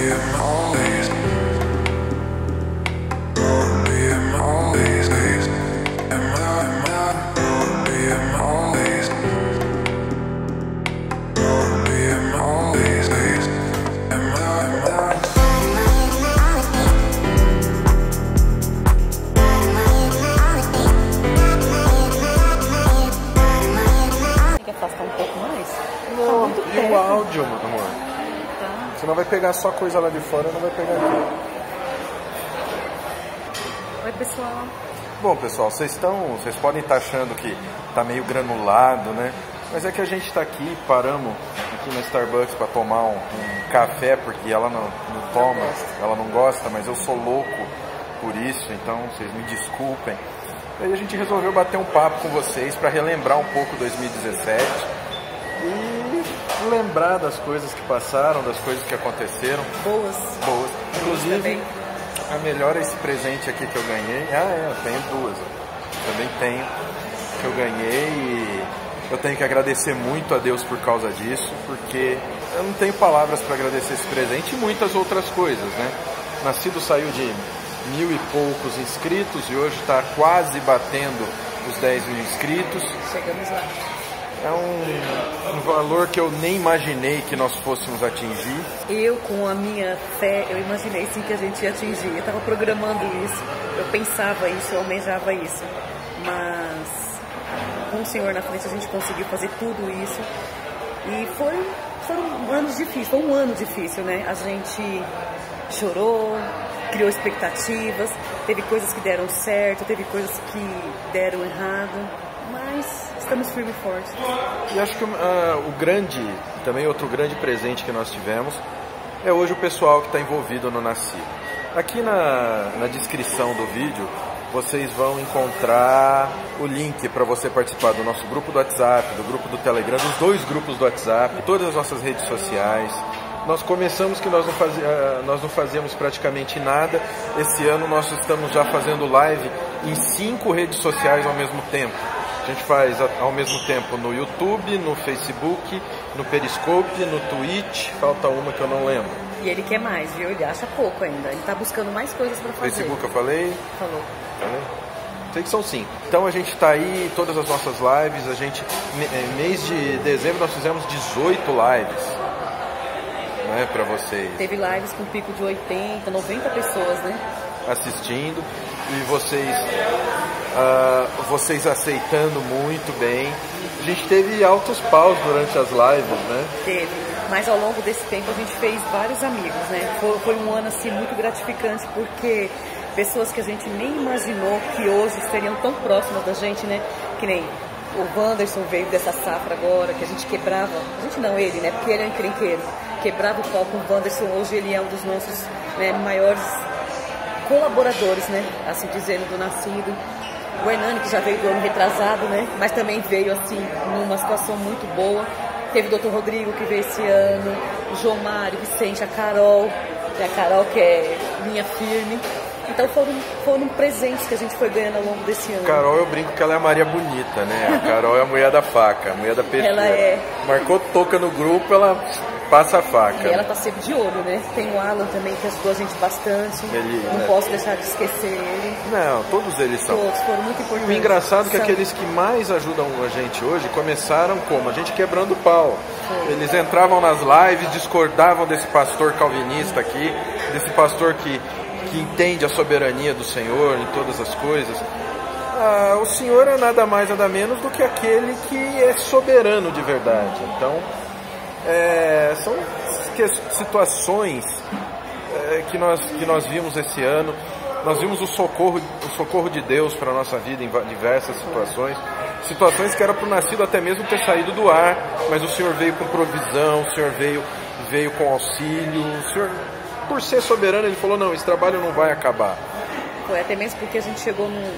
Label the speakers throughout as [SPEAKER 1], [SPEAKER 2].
[SPEAKER 1] E o áudio, meu amor? Você não vai pegar só coisa lá de fora, não vai pegar aqui.
[SPEAKER 2] Oi, pessoal.
[SPEAKER 1] Bom, pessoal, vocês podem estar achando que tá meio granulado, né? Mas é que a gente está aqui, paramos aqui na Starbucks para tomar um café, porque ela não toma, ela não gosta, mas eu sou louco por isso, então vocês me desculpem. Aí a gente resolveu bater um papo com vocês para relembrar um pouco 2017 e lembrar das coisas que passaram, das coisas que aconteceram.
[SPEAKER 2] Boas.
[SPEAKER 1] Inclusive, a melhor é esse presente aqui que eu ganhei. Eu tenho duas. Também tenho, que eu ganhei e eu tenho que agradecer muito a Deus por causa disso, porque eu não tenho palavras para agradecer esse presente e muitas outras coisas, né? Nascido saiu de 1000 e poucos inscritos e hoje está quase batendo os 10 mil inscritos.
[SPEAKER 2] Chegamos lá.
[SPEAKER 1] É um valor que eu nem imaginei que nós fôssemos atingir.
[SPEAKER 2] Eu, com a minha fé, eu imaginei sim que a gente ia atingir. Eu estava programando isso, eu pensava isso, eu almejava isso. Mas com o Senhor na frente a gente conseguiu fazer tudo isso. E foram anos difíceis, foi um ano difícil, né? A gente chorou, criou expectativas, teve coisas que deram certo, teve coisas que deram errado, mas estamos firmes e fortes.
[SPEAKER 1] E acho que também outro grande presente que nós tivemos é hoje o pessoal que está envolvido no Nascido. Aqui na descrição do vídeo vocês vão encontrar o link para você participar do nosso grupo do WhatsApp, do grupo do Telegram, dos 2 grupos do WhatsApp, todas as nossas redes sociais. Nós começamos que nós não fazíamos praticamente nada. Esse ano nós estamos já fazendo live em 5 redes sociais ao mesmo tempo. A gente faz ao mesmo tempo no YouTube, no Facebook, no Periscope, no Twitch, falta uma que eu não lembro.
[SPEAKER 2] E ele quer mais, viu? Ele acha pouco ainda. Ele tá buscando mais coisas para fazer.
[SPEAKER 1] Facebook eu falei?
[SPEAKER 2] Falou.
[SPEAKER 1] Sei que são 5. Então a gente está aí, todas as nossas lives, mês de dezembro nós fizemos 18 lives, né, para vocês.
[SPEAKER 2] Teve lives com pico de 80, 90 pessoas, né?
[SPEAKER 1] Assistindo e vocês aceitando muito bem. A gente teve altos paus durante as lives, né?
[SPEAKER 2] Teve, mas ao longo desse tempo a gente fez vários amigos, né? Foi um ano assim muito gratificante, porque pessoas que a gente nem imaginou que hoje estariam tão próximas da gente, né? Que nem o Wanderson veio dessa safra agora, que a gente quebrava, a gente não, ele, né? Porque ele é um encrenqueiro, quebrava o pau com o Wanderson, hoje ele é um dos nossos, né, maiores colaboradores, né? Assim dizendo, do Nascido. O Hernani, que já veio do ano retrasado, né? Mas também veio, assim, numa situação muito boa. Teve o Dr. Rodrigo, que veio esse ano, o João Mário, Vicente, a Carol, que é linha firme. Então foram presentes que a gente foi ganhando ao longo desse ano.
[SPEAKER 1] Carol, eu brinco que ela é a Maria Bonita, né? A Carol é a mulher da faca, a mulher da peixeira.
[SPEAKER 2] Ela é.
[SPEAKER 1] Marcou toca no grupo, ela passa a faca.
[SPEAKER 2] E ela tá sempre de olho, né? Tem o Alan também, que ajudou a gente bastante. Não posso deixar de esquecer ele.
[SPEAKER 1] Não, todos eles são.
[SPEAKER 2] Todos foram muito importantes.
[SPEAKER 1] O engraçado é que aqueles que mais ajudam a gente hoje começaram como? A gente quebrando o pau. Foi. Eles entravam nas lives, discordavam desse pastor calvinista aqui, desse pastor que entende a soberania do Senhor em todas as coisas. O Senhor é nada mais, nada menos do que aquele que é soberano de verdade. Então, são situações que nós vimos esse ano. Nós vimos o socorro de Deus para a nossa vida em diversas situações que era para o Nascido até mesmo ter saído do ar, mas o Senhor veio com provisão, o Senhor veio com auxílio, o Senhor, por ser soberano, ele falou, não, esse trabalho não vai acabar.
[SPEAKER 2] Foi até mesmo porque a gente chegou num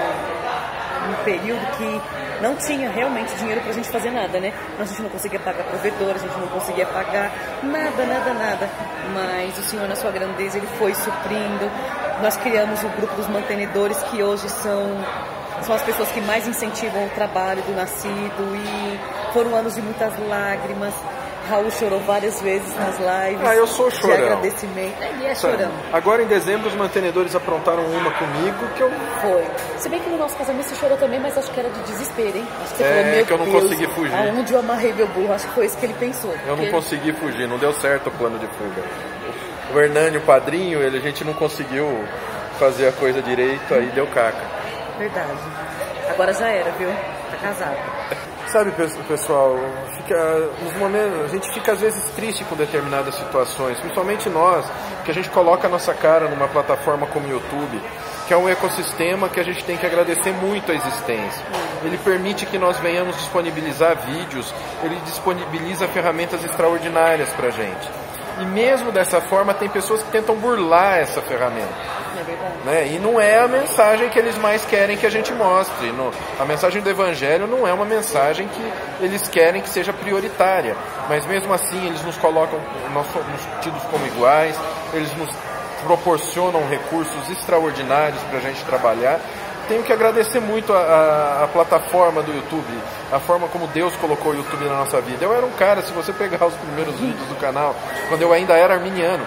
[SPEAKER 2] período que não tinha realmente dinheiro pra gente fazer nada, né? A gente não conseguia pagar provedor, a gente não conseguia pagar nada. Mas o Senhor, na sua grandeza, ele foi suprindo. Nós criamos o grupo dos mantenedores, que hoje são as pessoas que mais incentivam o trabalho do Nascido, e foram anos de muitas lágrimas. Raul chorou várias vezes nas lives.
[SPEAKER 1] Eu sou chorão.
[SPEAKER 2] De agradecimento. Ele é chorão.
[SPEAKER 1] Agora em dezembro os mantenedores aprontaram uma comigo que eu...
[SPEAKER 2] Foi. Se bem que no nosso casamento você chorou também, mas acho que era de desespero, hein? Acho que você falou, meu
[SPEAKER 1] que eu não
[SPEAKER 2] Deus,
[SPEAKER 1] consegui fugir.
[SPEAKER 2] Aonde eu amarrei meu burro? Acho que foi isso que ele pensou.
[SPEAKER 1] Eu não consegui fugir, não deu certo o plano de fuga. O Hernani, o padrinho, a gente não conseguiu fazer a coisa direito, aí deu caca.
[SPEAKER 2] Verdade. Agora já era, viu? Tá casado.
[SPEAKER 1] Sabe, pessoal, nos momentos, a gente fica às vezes triste com determinadas situações, principalmente nós, que a gente coloca a nossa cara numa plataforma como o YouTube, que é um ecossistema que a gente tem que agradecer muito a existência. Ele permite que nós venhamos disponibilizar vídeos, ele disponibiliza ferramentas extraordinárias pra gente. E mesmo dessa forma, tem pessoas que tentam burlar essa ferramenta.
[SPEAKER 2] É verdade.
[SPEAKER 1] Né? E não é a mensagem que eles mais querem que a gente mostre. A mensagem do Evangelho não é uma mensagem que eles querem que seja prioritária. Mas mesmo assim, eles nos colocam, nós somos tidos como iguais, eles nos proporcionam recursos extraordinários para a gente trabalhar. Tenho que agradecer muito a plataforma do YouTube, a forma como Deus colocou o YouTube na nossa vida. Eu era um cara, se você pegar os primeiros vídeos do canal, quando eu ainda era arminiano,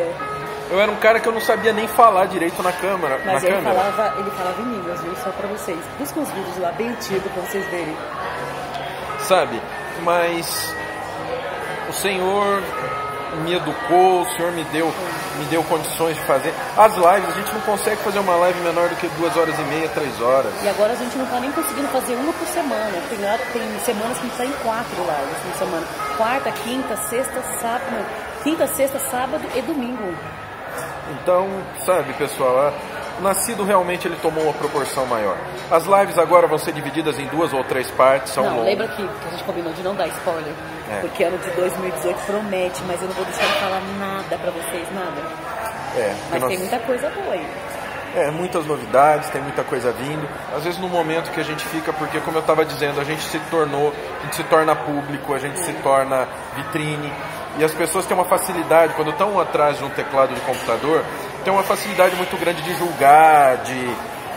[SPEAKER 1] eu era um cara que eu não sabia nem falar direito na câmera.
[SPEAKER 2] Mas ele falava em línguas, viu? Só pra vocês. Busca uns vídeos lá bem antigos pra vocês verem.
[SPEAKER 1] Sabe? Mas o Senhor me educou, o Senhor me deu condições de fazer. As lives, a gente não consegue fazer uma live menor do que 2 horas e meia, 3 horas.
[SPEAKER 2] E agora a gente não tá nem conseguindo fazer uma por semana. Tem semanas que a gente tá em 4 lives por semana. Quarta, quinta, sexta, sábado. Quinta, sexta, sábado e domingo.
[SPEAKER 1] Então, sabe, pessoal, o Nascido realmente ele tomou uma proporção maior. As lives agora vão ser divididas em 2 ou 3 partes, são longas.
[SPEAKER 2] Lembra que a gente combinou de não dar spoiler. Porque ano de 2018 promete, mas eu não vou deixar de falar nada pra vocês, nada. Mas tem muita coisa boa aí.
[SPEAKER 1] Muitas novidades, tem muita coisa vindo. Às vezes no momento que a gente fica, porque como eu estava dizendo, a gente se torna público, a gente se torna vitrine. E as pessoas têm uma facilidade, quando estão atrás de um teclado de computador, tem uma facilidade muito grande de julgar, de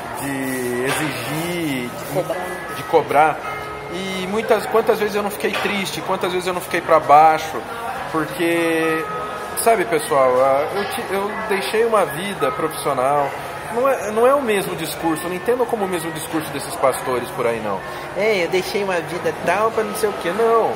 [SPEAKER 1] exigir, de cobrar. E quantas vezes eu não fiquei triste, quantas vezes eu não fiquei para baixo, porque, sabe, pessoal, eu deixei uma vida profissional. Não é o mesmo discurso, não entendo como o mesmo discurso desses pastores por aí, não. Eu deixei uma vida tal para não sei o que, não.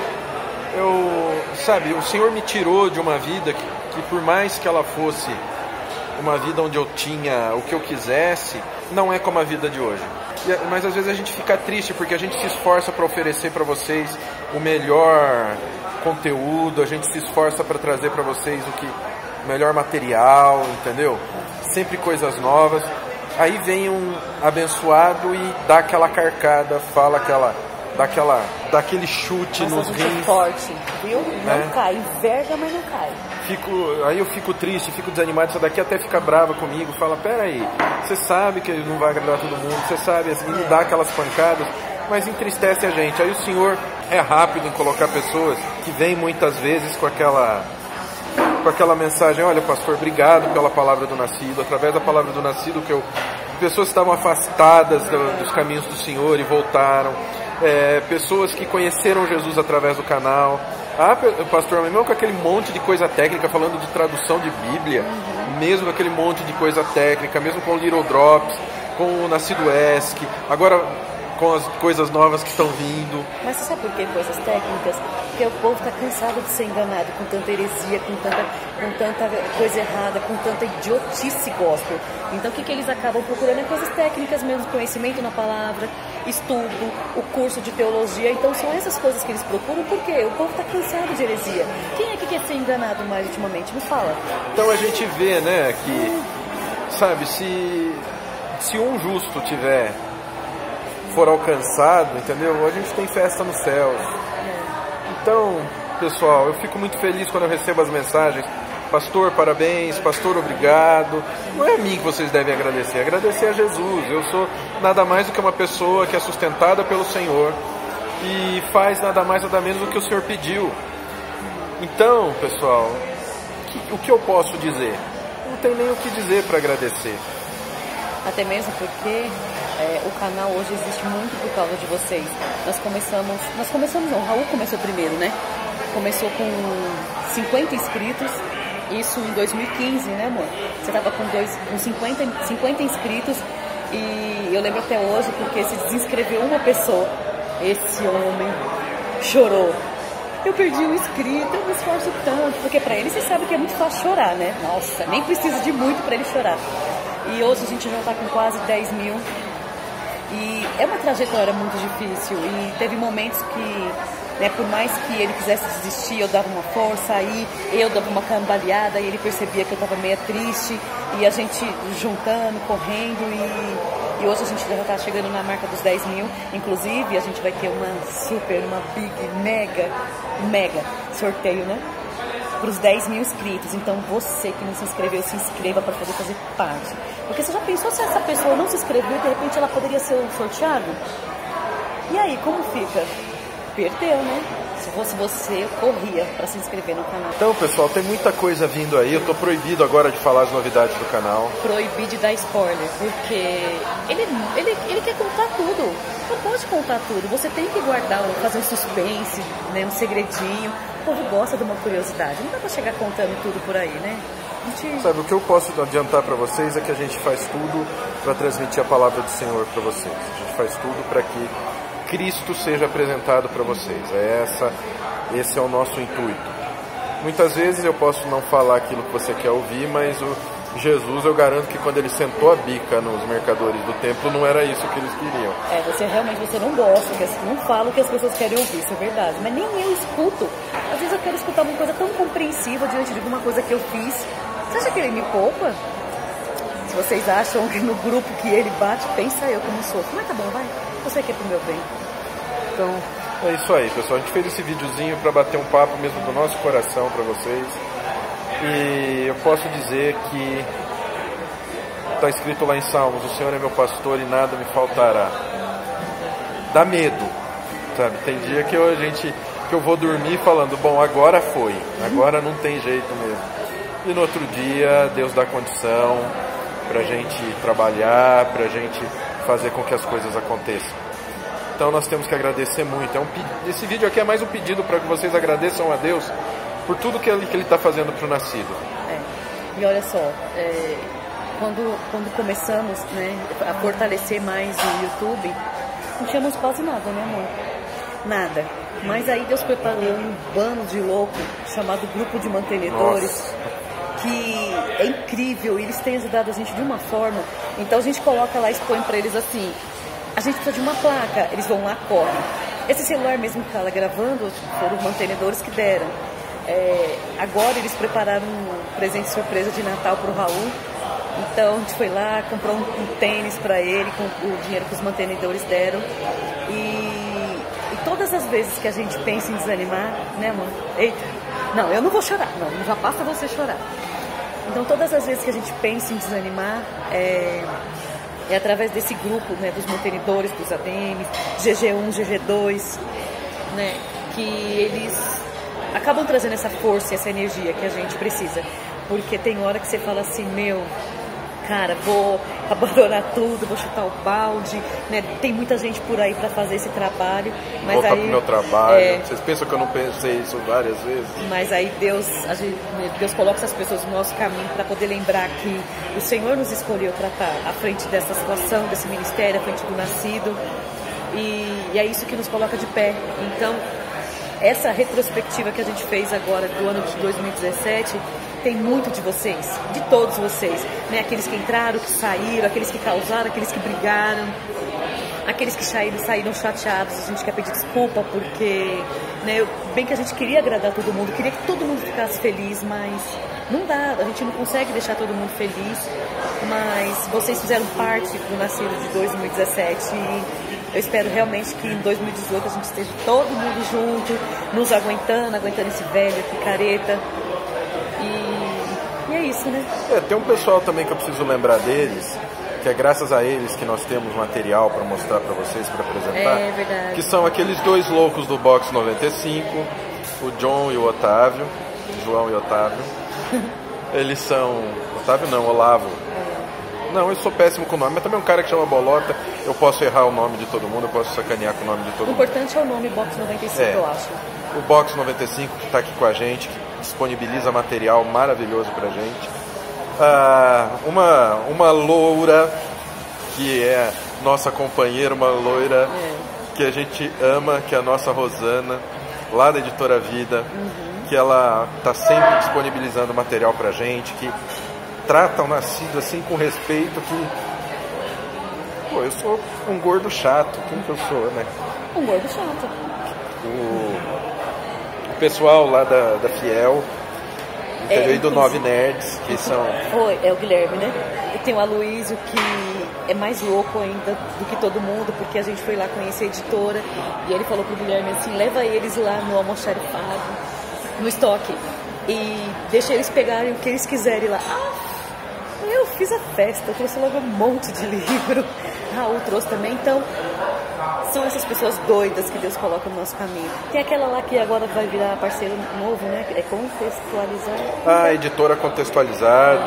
[SPEAKER 1] Sabe, o Senhor me tirou de uma vida que por mais que ela fosse uma vida onde eu tinha o que eu quisesse, não é como a vida de hoje. Mas às vezes a gente fica triste porque a gente se esforça para oferecer para vocês o melhor conteúdo, a gente se esforça para trazer para vocês o melhor material, entendeu? Sempre coisas novas. Aí vem um abençoado e dá aquela carcada, dá aquele chute nos rins.
[SPEAKER 2] Forte, viu? Não cai, enverga, mas não cai.
[SPEAKER 1] Aí eu fico triste, fico desanimado, essa daqui até fica brava comigo, fala, peraí, você sabe que não vai agradar todo mundo, você sabe, assim, me dá aquelas pancadas, mas entristece a gente. Aí o Senhor é rápido em colocar pessoas que vêm muitas vezes com aquela mensagem, olha pastor, obrigado pela palavra do Nascido, através da palavra do Nascido pessoas estavam afastadas dos caminhos do Senhor e voltaram, pessoas que conheceram Jesus através do canal. Pastor, mesmo com aquele monte de coisa técnica, falando de tradução de Bíblia, mesmo com aquele monte de coisa técnica, mesmo com o Little Drops, com o Nascido ESC, agora com as coisas novas que estão vindo.
[SPEAKER 2] Mas você sabe por que coisas técnicas? Porque o povo está cansado de ser enganado com tanta heresia, com tanta coisa errada, com tanta idiotice gospel. Então o que eles acabam procurando é coisas técnicas mesmo, conhecimento na palavra, estudo, o curso de teologia. Então são essas coisas que eles procuram, porque o povo está cansado de heresia. Quem é que quer ser enganado mais ultimamente? Me fala.
[SPEAKER 1] Então a gente vê, né, que, sabe, se um justo for alcançado, entendeu? A gente tem festa nos céus. Então, pessoal, eu fico muito feliz quando eu recebo as mensagens. Pastor, parabéns. Pastor, obrigado. Não é a mim que vocês devem agradecer. Agradecer a Jesus. Eu sou nada mais do que uma pessoa que é sustentada pelo Senhor e faz nada mais nada menos do que o Senhor pediu. Então, pessoal, o que eu posso dizer? Não tem nem o que dizer para agradecer.
[SPEAKER 2] Até mesmo porque o canal hoje existe muito por causa de vocês. Nós começamos não, o Raul começou primeiro, né? começou com 50 inscritos, isso em 2015, né, amor? Você tava com 50 inscritos e eu lembro até hoje porque se desinscreveu uma pessoa. Esse homem chorou. Eu perdi um inscrito, eu me esforço tanto, porque pra ele você sabe que é muito fácil chorar, né? Nossa, nem precisa de muito pra ele chorar. E hoje a gente já tá com quase 10 mil. E é uma trajetória muito difícil e teve momentos que, né, por mais que ele quisesse desistir, eu dava uma força, aí eu dava uma cambaleada e ele percebia que eu estava meio triste e a gente juntando, correndo e hoje a gente já está chegando na marca dos 10 mil. Inclusive a gente vai ter uma big, mega sorteio, né? Para os 10 mil inscritos. Então você que não se inscreveu, se inscreva para poder fazer parte. Porque você já pensou se essa pessoa não se inscreveu e de repente ela poderia ser o sorteado? E aí, como fica? Perdeu, né? Se fosse você, eu corria para se inscrever no canal.
[SPEAKER 1] Então, pessoal, tem muita coisa vindo aí. Eu tô proibido agora de falar as novidades do canal.
[SPEAKER 2] Proibido de dar spoiler, porque ele quer contar tudo. Não pode contar tudo. Você tem que guardar, fazer um suspense, né, um segredinho. O povo gosta de uma curiosidade. Não dá pra chegar contando tudo por aí, né?
[SPEAKER 1] Sabe, o que eu posso adiantar para vocês é que a gente faz tudo para transmitir a palavra do Senhor para vocês. A gente faz tudo para que Cristo seja apresentado para vocês. Esse é o nosso intuito. Muitas vezes eu posso não falar aquilo que você quer ouvir, mas o Jesus, eu garanto que quando ele sentou a bica nos mercadores do templo, não era isso que eles queriam.
[SPEAKER 2] Você não gosta, não fala o que as pessoas querem ouvir, isso é verdade. Mas nem eu escuto. Às vezes eu quero escutar uma coisa tão compreensiva diante de alguma coisa que eu fiz. Você acha que ele me poupa? Se vocês acham que no grupo que ele bate, pensa eu como sou. Mas tá bom, vai. Você quer pro meu bem.
[SPEAKER 1] Então, é isso aí, pessoal. A gente fez esse videozinho para bater um papo mesmo do nosso coração para vocês. E eu posso dizer que está escrito lá em Salmos: o Senhor é meu pastor e nada me faltará. Dá medo, sabe? Tem dia que eu vou dormir falando, bom, agora foi, agora não tem jeito mesmo. E no outro dia Deus dá condição para a gente trabalhar, para a gente fazer com que as coisas aconteçam. Então nós temos que agradecer muito. Esse vídeo aqui é mais um pedido para que vocês agradeçam a Deus por tudo que Ele está fazendo para o nascido.
[SPEAKER 2] E olha só, quando começamos, né, a fortalecer mais o YouTube, não tínhamos quase nada, né, amor? Nada. Mas aí Deus preparou um bando de louco chamado Grupo de Mantenedores. Nossa. Que é incrível, e eles têm ajudado a gente de uma forma. Então a gente coloca lá e expõe para eles assim: a gente precisa de uma placa, eles vão lá, correm. Esse celular mesmo que ela gravando, foram os mantenedores que deram. Agora eles prepararam um presente surpresa de Natal para o Raul. Então a gente foi lá, comprou um tênis para ele com o dinheiro que os mantenedores deram. E todas as vezes que a gente pensa em desanimar, né, amor? Eita, não, eu não vou chorar, não, já basta você chorar. Então todas as vezes que a gente pensa em desanimar, é através desse grupo, né, dos mantenedores, dos ADMs, GG1, GG2, né, que eles acabam trazendo essa força e essa energia que a gente precisa. Porque tem hora que você fala assim, meu, cara, vou abandonar tudo, vou chutar o balde, né? Tem muita gente por aí para fazer esse trabalho. Mas
[SPEAKER 1] voltar
[SPEAKER 2] aí,
[SPEAKER 1] pro meu trabalho. Vocês pensam que eu não pensei isso várias vezes?
[SPEAKER 2] Mas aí Deus coloca essas pessoas no nosso caminho para poder lembrar que o Senhor nos escolheu para estar à frente dessa situação, desse ministério, à frente do nascido. E é isso que nos coloca de pé. Então, essa retrospectiva que a gente fez agora do ano de 2017 tem muito de vocês, de todos vocês, né? Aqueles que entraram, que saíram, aqueles que causaram, aqueles que brigaram, aqueles que saíram chateados. A gente quer pedir desculpa porque, né, bem que a gente queria agradar todo mundo, queria que todo mundo ficasse feliz, mas não dá, a gente não consegue deixar todo mundo feliz. Mas vocês fizeram parte do nascido de 2017 e eu espero realmente que em 2018 a gente esteja todo mundo junto, nos aguentando esse velho, picareta. E é isso, né?
[SPEAKER 1] Tem um pessoal também que eu preciso lembrar deles, que é graças a eles que nós temos material para mostrar para vocês, para apresentar.
[SPEAKER 2] É verdade.
[SPEAKER 1] Que são aqueles dois loucos do Box 95, o John e o Otávio, João e Otávio. Eles são... Otávio não, Olavo. Não, eu sou péssimo com o nome, mas também um cara que chama Bolota, eu posso errar o nome de todo mundo, eu posso sacanear com o nome de todo mundo.
[SPEAKER 2] O importante é o nome Box 95, eu acho.
[SPEAKER 1] o Box 95 que está aqui com a gente, que disponibiliza material maravilhoso pra gente. Uma loura que é nossa companheira, uma loira que a gente ama, que é a nossa Rosana, lá da Editora Vida, que ela está sempre disponibilizando material pra gente, que trata o Nascido assim com respeito, que... Pô, eu sou um gordo chato, quem que eu sou, né?
[SPEAKER 2] Um gordo chato.
[SPEAKER 1] O pessoal lá da Fiel, entendeu? E do 9 Nerds, que são...
[SPEAKER 2] É o Guilherme, né? E tem o Aloysio, que é mais louco ainda do que todo mundo, porque a gente foi lá conhecer a editora, e ele falou pro Guilherme assim, leva eles lá no almoxarifado, no estoque, e deixa eles pegarem o que eles quiserem lá. Eu fiz a festa, eu trouxe logo um monte de livro, Raul trouxe também, então são essas pessoas doidas que Deus coloca no nosso caminho. Tem aquela lá que agora vai virar parceiro novo, né? É Contextualizar.
[SPEAKER 1] A editora Contextualizar,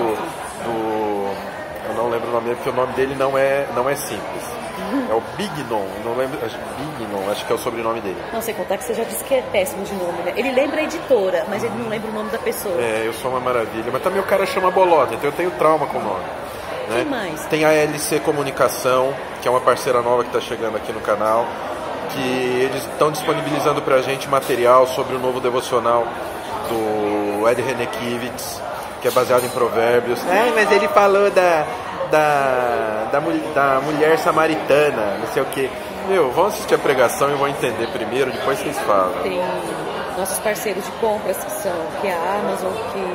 [SPEAKER 1] eu não lembro o nome dele, porque o nome dele não é simples. É o Bignon, não lembro, Bignon, acho que é o sobrenome dele.
[SPEAKER 2] Não sei contar que você já disse que é péssimo de nome, né? Ele lembra a editora, mas ele não lembra o nome da pessoa.
[SPEAKER 1] É, eu sou uma maravilha, mas também o cara chama Bolota, então eu tenho trauma com o nome. Né?
[SPEAKER 2] Quem mais?
[SPEAKER 1] Tem a LC Comunicação, que é uma parceira nova que está chegando aqui no canal, que eles estão disponibilizando pra gente material sobre o novo devocional do Ed Renekiewicz, que é baseado em provérbios. Mas ele falou da mulher samaritana, não sei o que. Vão assistir a pregação e vão entender primeiro, depois vocês falam.
[SPEAKER 2] Tem nossos parceiros de compras, que é a Amazon,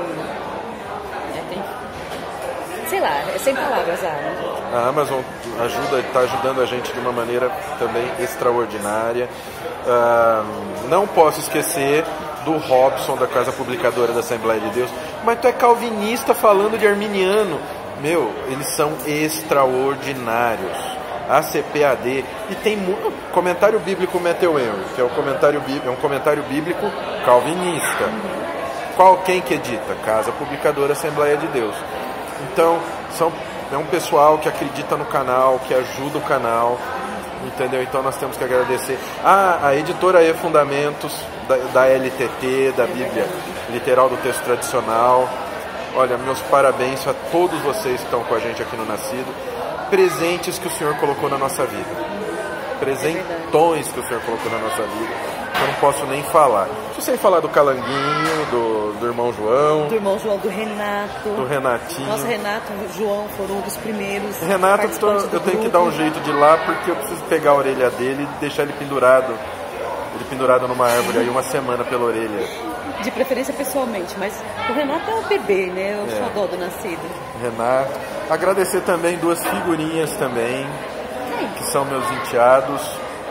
[SPEAKER 2] sei lá, é sem palavras a Amazon.
[SPEAKER 1] A Amazon está ajudando a gente de uma maneira também extraordinária. Não posso esquecer do Robson, da Casa Publicadora da Assembleia de Deus. Mas tu é calvinista falando de arminiano. Eles são extraordinários. ACPAD. E tem comentário bíblico Meteuel, que é um comentário bíblico calvinista. Quem que edita? Casa Publicadora Assembleia de Deus. Então, é um pessoal que acredita no canal, que ajuda o canal, entendeu? Então nós temos que agradecer. A editora E Fundamentos, da LTT, da Bíblia Literal do Texto Tradicional. Olha, meus parabéns a todos vocês que estão com a gente aqui no Nascido. Presentes que o Senhor colocou na nossa vida. Presentões que o Senhor colocou na nossa vida. Eu não posso nem falar. Deixa eu sem falar do Calanguinho, do irmão João.
[SPEAKER 2] Do irmão João, do Renato.
[SPEAKER 1] Do Renatinho.
[SPEAKER 2] Nossa, Renato e João foram um dos primeiros.
[SPEAKER 1] Renato, eu tenho que dar um jeito de ir lá, porque eu preciso pegar a orelha dele e deixar ele pendurado. Numa árvore aí uma semana pela orelha.
[SPEAKER 2] De preferência pessoalmente, mas o Renato é o bebê, né? O xodó do Nascido.
[SPEAKER 1] Renato. Agradecer também 2 figurinhas também, que são meus enteados.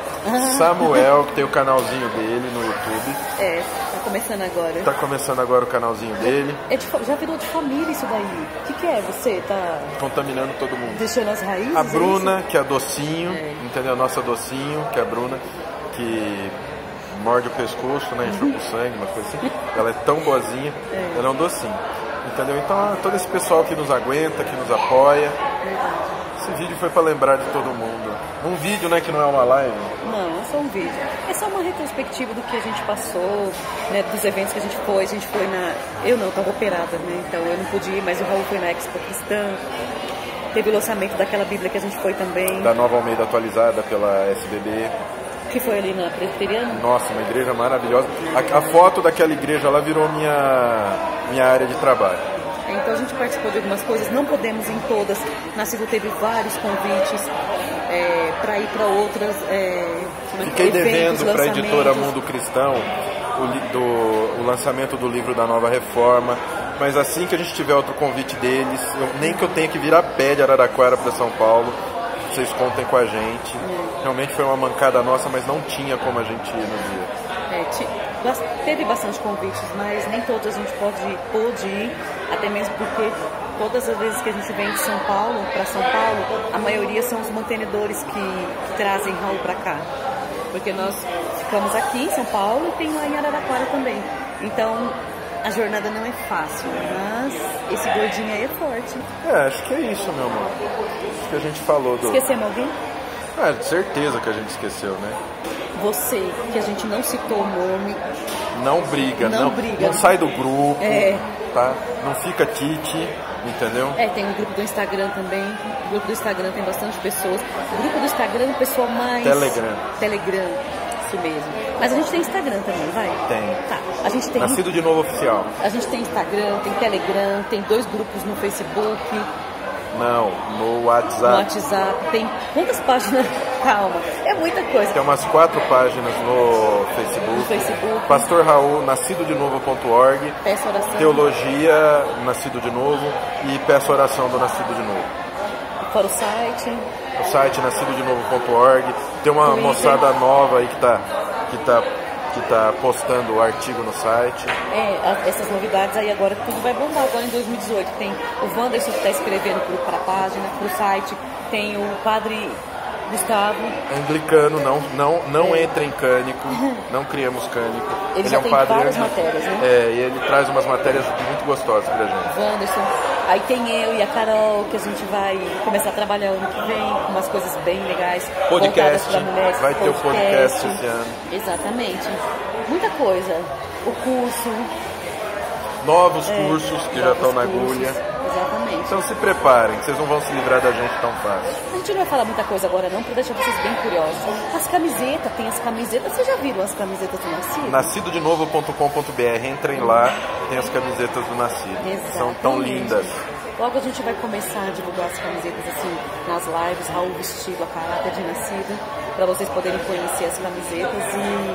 [SPEAKER 1] Samuel, que tem o canalzinho dele no YouTube.
[SPEAKER 2] Tá começando agora.
[SPEAKER 1] Tá começando agora o canalzinho dele.
[SPEAKER 2] Já virou de família isso daí. O que é? Você tá...
[SPEAKER 1] contaminando todo mundo.
[SPEAKER 2] Deixando as raízes?
[SPEAKER 1] A Bruna, que é a Docinho, entendeu? A nossa Docinho, que é a Bruna, que morde o pescoço, né? Enxuga o sangue, uma coisa assim. Ela é tão boazinha, ela é um docinho. Entendeu? Então, todo esse pessoal que nos aguenta, que nos apoia. Esse vídeo foi pra lembrar de todo mundo. Um vídeo, né, que não é uma live.
[SPEAKER 2] Não, é só um vídeo. É só uma retrospectiva do que a gente passou, né, dos eventos que a gente foi. Eu não, estava operada, né, então eu não pude ir, mas o Raul foi na Expo Cristã. Teve o lançamento daquela Bíblia que a gente foi também. Da
[SPEAKER 1] Nova Almeida atualizada pela SBB.
[SPEAKER 2] Que foi ali na Presbiteriana.
[SPEAKER 1] Nossa, uma igreja maravilhosa. A foto daquela igreja lá virou minha área de trabalho.
[SPEAKER 2] Então a gente participou de algumas coisas, não podemos ir em todas. Nascido teve vários convites para ir para outras.
[SPEAKER 1] Fiquei devendo para a editora Mundo Cristão o lançamento do livro da Nova Reforma. Mas assim que a gente tiver outro convite deles, nem que eu tenha que vir a pé de Araraquara para São Paulo, vocês contem com a gente. Realmente foi uma mancada nossa, mas não tinha como a gente ir no dia.
[SPEAKER 2] Teve bastante convites, mas nem todos a gente pôde ir, até mesmo porque todas as vezes que a gente vem de São Paulo para São Paulo, a maioria são os mantenedores que trazem Raul para cá. Porque nós ficamos aqui em São Paulo e tem lá em Araraquara também. Então, a jornada não é fácil, mas esse gordinho aí é forte.
[SPEAKER 1] Acho que é isso, meu amor. Acho que a gente falou do...
[SPEAKER 2] Esquecemos alguém?
[SPEAKER 1] De certeza que a gente esqueceu, né?
[SPEAKER 2] Você, que a gente não citou o nome.
[SPEAKER 1] Não briga, não sai do grupo, tá? Não fica tite, entendeu?
[SPEAKER 2] Tem um grupo do Instagram também. O grupo do Instagram tem bastante pessoas. O grupo do Instagram, o pessoal mais... Telegram, isso mesmo. Mas a gente tem Instagram também, vai?
[SPEAKER 1] Tem.
[SPEAKER 2] Tá. A gente tem...
[SPEAKER 1] Nascido de Novo Oficial.
[SPEAKER 2] A gente tem Instagram, tem Telegram, tem 2 grupos no Facebook.
[SPEAKER 1] Não, no WhatsApp.
[SPEAKER 2] No WhatsApp. Tem quantas páginas? Calma, é muita coisa.
[SPEAKER 1] Tem umas 4 páginas no Facebook. Pastor Raul, nascido de novo.org.
[SPEAKER 2] Peço oração.
[SPEAKER 1] Teologia, Nascido de Novo. E Peço Oração do Nascido de Novo.
[SPEAKER 2] Fora o site.
[SPEAKER 1] O site nascido de novo.org. Tem uma moçada nova aí que tá postando o artigo no site.
[SPEAKER 2] Essas novidades aí agora, tudo vai bombar agora em 2018. Tem o Wanderson que está escrevendo para a página, para o site. Tem o Padre Gustavo.
[SPEAKER 1] Anglicano, não entra em cânico, não criamos cânico.
[SPEAKER 2] Ele já tem várias matérias, né?
[SPEAKER 1] E ele traz umas matérias muito gostosas pra gente.
[SPEAKER 2] Wanderson. Aí tem eu e a Carol, que a gente vai começar a trabalhar ano que vem, com umas coisas bem legais.
[SPEAKER 1] Podcast,
[SPEAKER 2] pra mulheres,
[SPEAKER 1] vai ter o podcast esse ano.
[SPEAKER 2] Exatamente. Muita coisa. O curso.
[SPEAKER 1] Novos cursos que já estão na agulha.
[SPEAKER 2] Exatamente.
[SPEAKER 1] Então se preparem, que vocês não vão se livrar da gente tão fácil.
[SPEAKER 2] A gente não vai falar muita coisa agora não, para deixar vocês bem curiosos. As camisetas, tem as camisetas, vocês já viram as camisetas do Nascido?
[SPEAKER 1] Nascidodenovo.com.br, entrem lá, tem as camisetas do Nascido.
[SPEAKER 2] Exatamente.
[SPEAKER 1] São tão lindas.
[SPEAKER 2] Logo a gente vai começar a divulgar as camisetas assim, nas lives, Raul vestido a caráter de Nascido, para vocês poderem conhecer as camisetas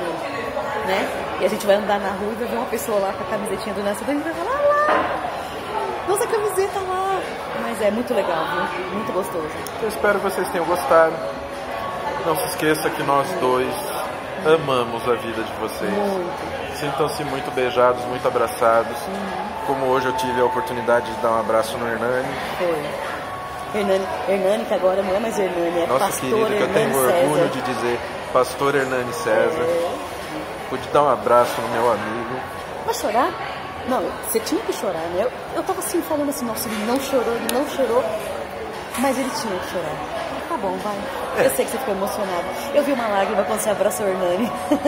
[SPEAKER 2] e a gente vai andar na rua e vai ver uma pessoa lá com a camisetinha do Nascido e a gente vai falar, lá! Nossa camiseta lá! Mas é muito legal, viu? Muito gostoso.
[SPEAKER 1] Eu espero que vocês tenham gostado. Não se esqueça que nós dois amamos a vida de vocês.
[SPEAKER 2] Muito.
[SPEAKER 1] Sintam-se muito beijados, muito abraçados. Como hoje eu tive a oportunidade de dar um abraço no Hernani.
[SPEAKER 2] Foi. Hernani, que agora não é mais Hernani, é
[SPEAKER 1] nossa
[SPEAKER 2] Pastor
[SPEAKER 1] querida, que eu tenho
[SPEAKER 2] Hernani
[SPEAKER 1] orgulho
[SPEAKER 2] César.
[SPEAKER 1] de dizer, Pastor Hernani César. Pude dar um abraço no meu amigo.
[SPEAKER 2] Vai chorar? Não, você tinha que chorar, né? Eu tava assim, falando assim, nossa, ele não chorou, mas ele tinha que chorar. Tá bom, vai. Eu sei que você ficou emocionado. Eu vi uma lágrima quando você abraçou o Hernani.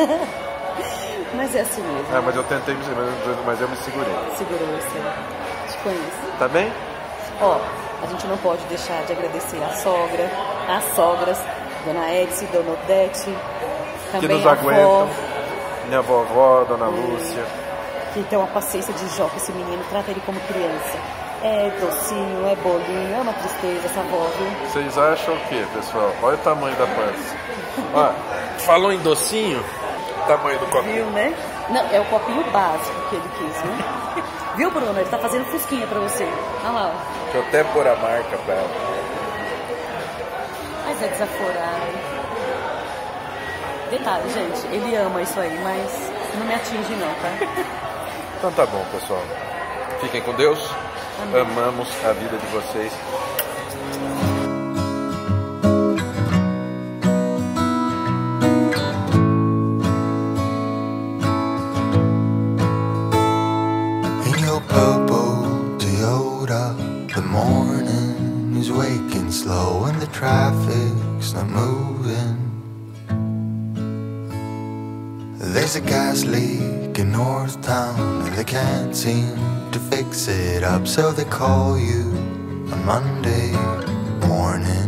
[SPEAKER 2] Mas é assim mesmo.
[SPEAKER 1] Mas eu tentei, mas eu me segurei.
[SPEAKER 2] Segurou você. Te conheço.
[SPEAKER 1] Tá bem?
[SPEAKER 2] Ó, a gente não pode deixar de agradecer a sogra, as sogras, Dona Edse, Dona Odete, também
[SPEAKER 1] que nos aguentam. Minha vovó, Dona Lúcia.
[SPEAKER 2] Que tem uma paciência de Jó com esse menino, trata ele como criança. É docinho, é bolinho, é uma tristeza essa avó, viu?
[SPEAKER 1] Vocês acham o quê, pessoal? Olha o tamanho da pança. Ó, falou em docinho, tamanho do copinho.
[SPEAKER 2] Viu, né? Não, é o copinho básico que ele quis, né? Viu, Bruno? Ele tá fazendo fusquinha pra você. Olha lá, ó.
[SPEAKER 1] Deixa eu até pôr a marca pra ela.
[SPEAKER 2] Mas é desaforado. Detalhe, gente, ele ama isso aí, mas não me atinge não, tá?
[SPEAKER 1] Então tá bom, pessoal. Fiquem com Deus. Amém. Amamos a vida de vocês.
[SPEAKER 3] In your purple Toyota, the morning is waking slow and the traffic's not moving. There's a gas leak in North Town and they can't seem to fix it up, so they call you on Monday morning.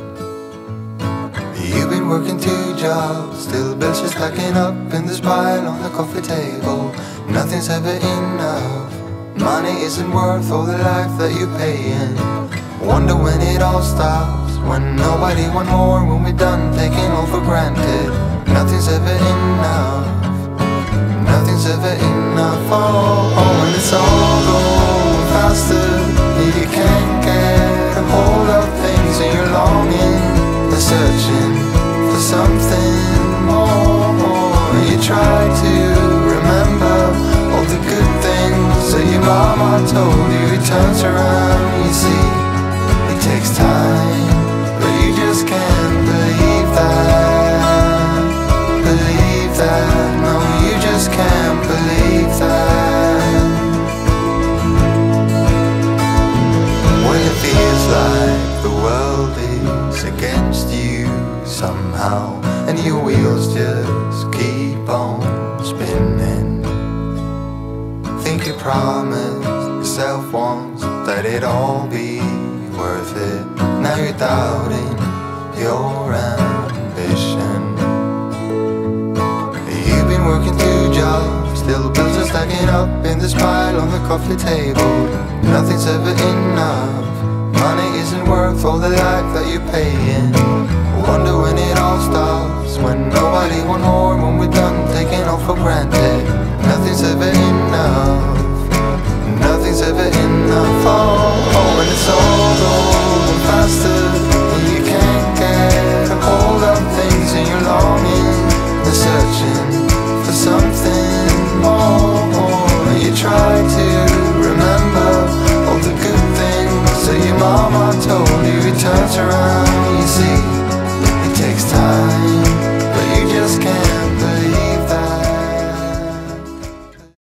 [SPEAKER 3] You've been working 2 jobs, still bills just stacking up in this pile on the coffee table. Nothing's ever enough, money isn't worth all the life that you're paying. Wonder when it all stops, when nobody want more, when we're done taking all for granted. Nothing's ever enough, nothing's ever enough. Oh, and it's all going faster, you can't get a hold of things, and you're longing, and searching for something more. You try to remember all the good things that your mama told you. It turns around, you see, it takes time, but you just can't believe that. Believe that, no, you just can't believe that. When it feels like the world is against you somehow, and your wheels just once that it'd all be worth it. Now you're doubting your ambition. You've been working 2 jobs, still bills are stacking up in this pile on the coffee table. Nothing's ever enough, money isn't worth all the life that you're paying. Wonder when it all stops, when nobody want more, when we're done taking all for granted. Nothing's ever enough.